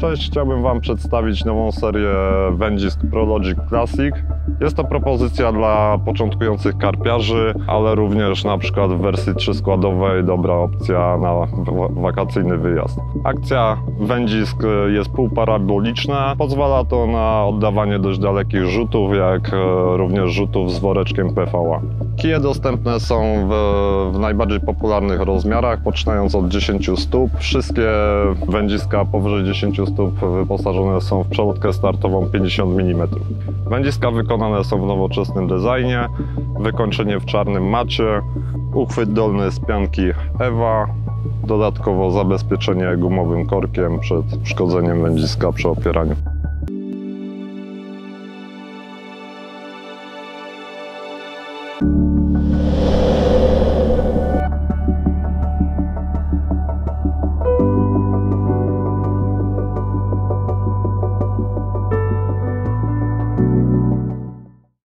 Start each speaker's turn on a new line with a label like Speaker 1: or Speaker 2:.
Speaker 1: Cześć, chciałbym Wam przedstawić nową serię wędzisk ProLogic Classic. Jest to propozycja dla początkujących karpiarzy, ale również na przykład w wersji 3-składowej dobra opcja na wakacyjny wyjazd. Akcja wędzisk jest półparaboliczna, pozwala to na oddawanie dość dalekich rzutów, jak również rzutów z woreczkiem PVA. Kije dostępne są w najbardziej popularnych rozmiarach, poczynając od 10 stóp. Wszystkie wędziska powyżej 10 stóp wyposażone są w przelotkę startową 50 mm. Wędziska wykonane są w nowoczesnym designie, wykończenie w czarnym macie, uchwyt dolny z pianki EVA, dodatkowo zabezpieczenie gumowym korkiem przed uszkodzeniem wędziska przy opieraniu.